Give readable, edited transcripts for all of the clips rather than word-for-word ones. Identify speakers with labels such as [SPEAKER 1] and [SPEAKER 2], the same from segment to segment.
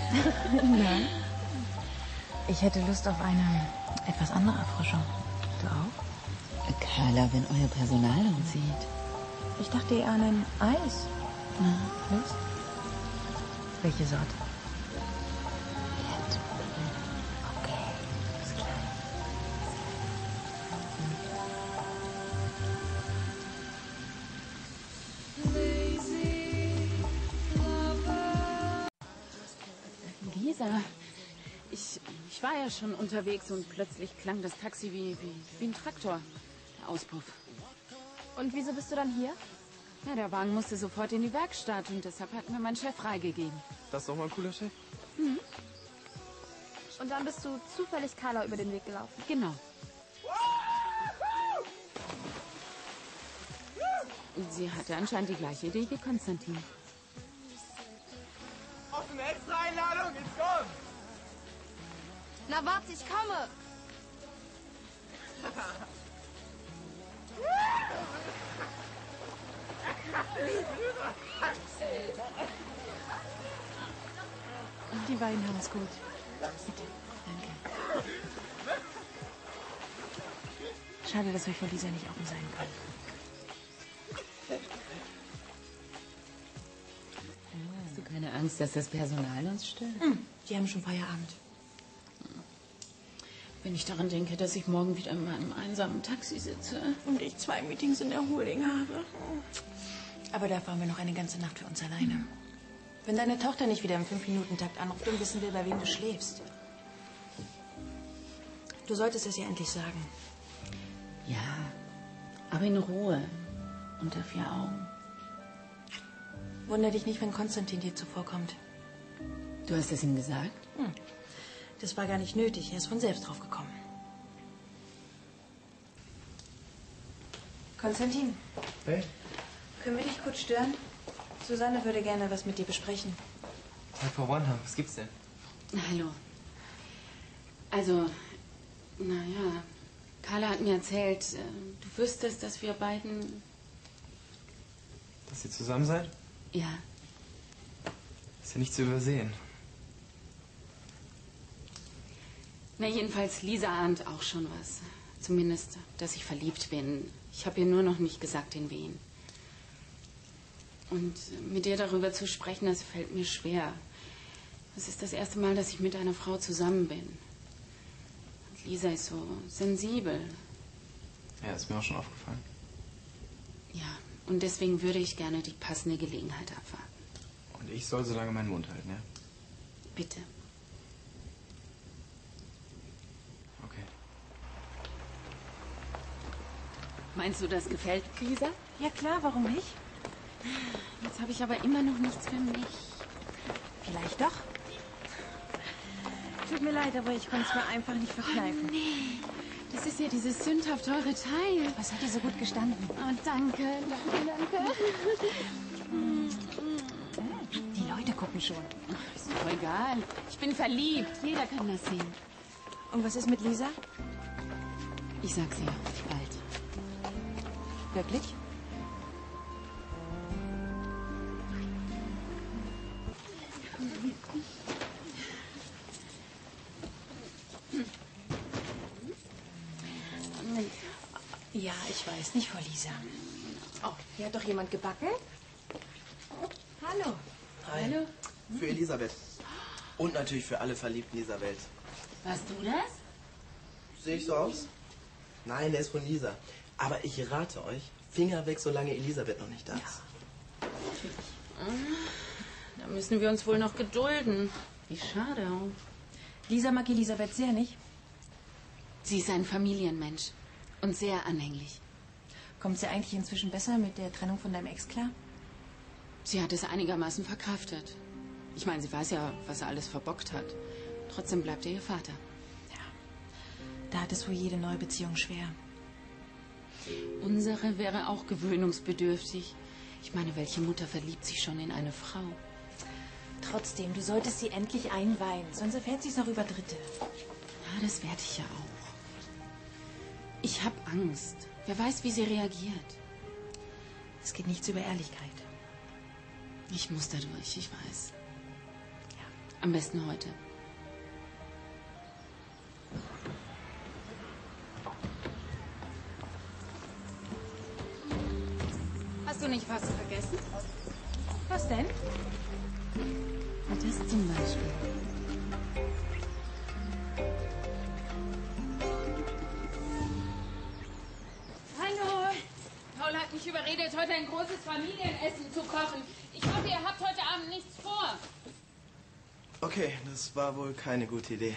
[SPEAKER 1] Nein. Ich hätte Lust auf eine etwas andere Erfrischung. Du auch?
[SPEAKER 2] Carla, wenn euer Personal uns sieht.
[SPEAKER 1] Ich dachte eher an ein Eis.
[SPEAKER 2] Na,
[SPEAKER 1] Lust? Welche Sorte?
[SPEAKER 2] Red.
[SPEAKER 1] Okay, ist klar.
[SPEAKER 3] Lisa, ich war ja schon unterwegs und plötzlich klang das Taxi wie ein Traktor. Der Auspuff.
[SPEAKER 4] Und wieso bist du dann hier?
[SPEAKER 3] Ja, der Wagen musste sofort in die Werkstatt und deshalb hat mir mein Chef freigegeben.
[SPEAKER 5] Das ist doch mal ein cooler Chef.
[SPEAKER 4] Und dann bist du zufällig Carla über den Weg gelaufen.
[SPEAKER 3] Genau. Und sie hatte anscheinend die gleiche Idee wie Konstantin.
[SPEAKER 5] Offene Extra-Einladung, jetzt komm!
[SPEAKER 4] Na warte, ich komme!
[SPEAKER 1] Die beiden haben es gut. Bitte, danke. Schade, dass wir vor Lisa nicht offen sein können.
[SPEAKER 2] Hast du keine Angst, dass das Personal uns stört?
[SPEAKER 1] Die haben schon Feierabend.
[SPEAKER 3] Wenn ich daran denke, dass ich morgen wieder in meinem einsamen Taxi sitze.
[SPEAKER 1] Und ich 2 Meetings in der Holding habe. Aber da fahren wir noch eine ganze Nacht für uns alleine. Wenn deine Tochter nicht wieder im 5-Minuten-Takt anruft, dann wissen wir, bei wem du schläfst. Du solltest es ihr endlich sagen.
[SPEAKER 3] Ja, aber in Ruhe. Unter 4 Augen.
[SPEAKER 1] Wunder dich nicht, wenn Konstantin dir zuvorkommt.
[SPEAKER 3] Du hast es ihm gesagt?
[SPEAKER 1] Das war gar nicht nötig. Er ist von selbst drauf gekommen. Konstantin,
[SPEAKER 5] Hey,
[SPEAKER 1] können wir dich kurz stören? Susanne würde gerne was mit dir besprechen.
[SPEAKER 5] Time for One, was gibt's denn?
[SPEAKER 3] Hallo. Also, naja, Carla hat mir erzählt, du wüsstest, dass wir beiden...
[SPEAKER 5] Dass ihr zusammen seid?
[SPEAKER 3] Ja,
[SPEAKER 5] Ist ja nicht zu übersehen.
[SPEAKER 3] na jedenfalls, Lisa ahnt auch schon was. Zumindest, dass ich verliebt bin. Ich habe ihr nur noch nicht gesagt, in wen. Und mit dir darüber zu sprechen, das fällt mir schwer. Es ist das erste Mal, dass ich mit einer Frau zusammen bin. Und Lisa ist so sensibel.
[SPEAKER 5] Ja, ist mir auch schon aufgefallen.
[SPEAKER 3] Ja, und deswegen würde ich gerne die passende Gelegenheit abwarten.
[SPEAKER 5] Und ich soll so lange meinen Mund halten, ja?
[SPEAKER 3] Bitte.
[SPEAKER 5] Okay.
[SPEAKER 3] Meinst du, das gefällt Lisa?
[SPEAKER 1] Ja klar, warum nicht?
[SPEAKER 3] Jetzt habe ich aber immer noch nichts für mich.
[SPEAKER 1] Vielleicht doch. Tut mir leid, aber ich konnte es mir einfach nicht verkneifen.
[SPEAKER 3] Nee, das ist ja dieses sündhaft teure Teil.
[SPEAKER 1] Was hat dir so gut gestanden?
[SPEAKER 3] Oh, danke, danke.
[SPEAKER 1] Die Leute gucken schon.
[SPEAKER 3] Ach, ist doch egal. Ich bin verliebt. Jeder kann das sehen.
[SPEAKER 1] Und was ist mit Lisa?
[SPEAKER 3] Ich sag's ihr bald.
[SPEAKER 1] Wirklich? Ja, ich weiß, nicht vor Lisa. Oh, hier hat doch jemand gebacken? Hallo.
[SPEAKER 6] Hi.
[SPEAKER 3] Hallo?
[SPEAKER 6] Für Elisabeth. Und natürlich für alle Verliebten dieser Welt.
[SPEAKER 3] Warst du das?
[SPEAKER 6] Sehe ich so aus? Nein, der ist von Lisa. Aber ich rate euch, Finger weg, solange Elisabeth noch nicht da ist.
[SPEAKER 3] Da müssen wir uns wohl noch gedulden. Wie schade auch.
[SPEAKER 1] Lisa mag Elisabeth sehr, nicht?
[SPEAKER 3] Sie ist ein Familienmensch und sehr anhänglich.
[SPEAKER 1] Kommt sie eigentlich inzwischen besser mit der Trennung von deinem Ex klar?
[SPEAKER 3] Sie hat es einigermaßen verkraftet. Ich meine, sie weiß ja, was er alles verbockt hat. Trotzdem bleibt er ihr Vater.
[SPEAKER 1] Ja. Da hat es wohl jede neue Beziehung schwer.
[SPEAKER 3] Unsere wäre auch gewöhnungsbedürftig. Ich meine, welche Mutter verliebt sich schon in eine Frau?
[SPEAKER 1] Trotzdem, du solltest sie endlich einweihen, sonst erfährt sie es noch über Dritte.
[SPEAKER 3] Ja, das werde ich ja auch. Ich habe Angst. Wer weiß, wie sie reagiert.
[SPEAKER 1] Es geht nichts über Ehrlichkeit.
[SPEAKER 3] Ich muss da durch, ich weiß.
[SPEAKER 1] Ja.
[SPEAKER 3] Am besten heute. Hast du nicht was vergessen?
[SPEAKER 1] Was denn?
[SPEAKER 2] Das zum Beispiel.
[SPEAKER 3] Hallo. Paul hat mich überredet, heute ein großes Familienessen zu kochen. Ich hoffe, ihr habt heute Abend nichts vor.
[SPEAKER 6] Okay, das war wohl keine gute Idee.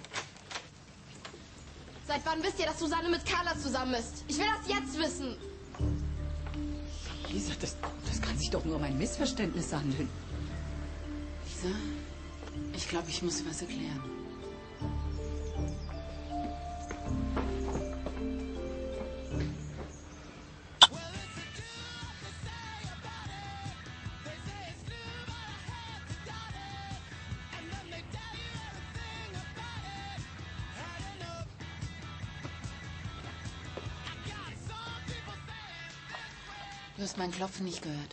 [SPEAKER 4] Seit wann wisst ihr, dass Susanne mit Carla zusammen ist? Ich will das jetzt wissen.
[SPEAKER 2] Lisa, das kann sich doch nur um ein Missverständnis handeln.
[SPEAKER 3] Lisa, ich glaube, ich muss was erklären. Du hast mein Klopfen nicht gehört.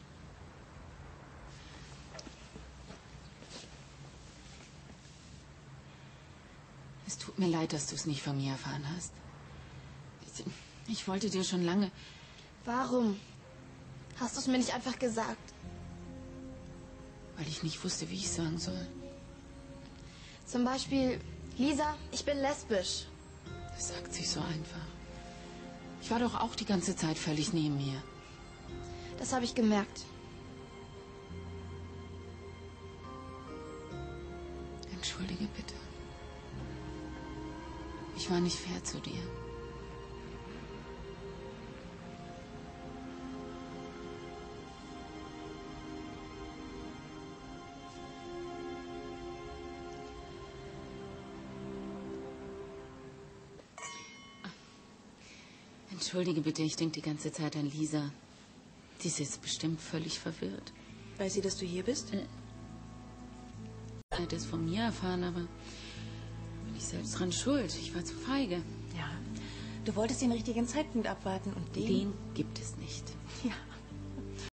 [SPEAKER 3] Es tut mir leid, dass du es nicht von mir erfahren hast. Ich wollte dir schon lange...
[SPEAKER 4] Warum? Hast du es mir nicht einfach gesagt?
[SPEAKER 3] Weil ich nicht wusste, wie ich sagen soll.
[SPEAKER 4] Zum Beispiel, Lisa, ich bin lesbisch.
[SPEAKER 3] Das sagt sich so einfach. Ich war doch auch die ganze Zeit völlig neben mir.
[SPEAKER 4] Das habe ich gemerkt.
[SPEAKER 3] Entschuldige bitte. Ich war nicht fair zu dir. Entschuldige bitte, ich denke die ganze Zeit an Lisa. Sie ist jetzt bestimmt völlig verwirrt.
[SPEAKER 1] Weiß sie, dass du hier bist?
[SPEAKER 3] Er hat es von mir erfahren, aber bin ich selbst dran schuld. Ich war zu feige.
[SPEAKER 1] Ja. Du wolltest den richtigen Zeitpunkt abwarten und
[SPEAKER 3] Den gibt es nicht.
[SPEAKER 1] Ja.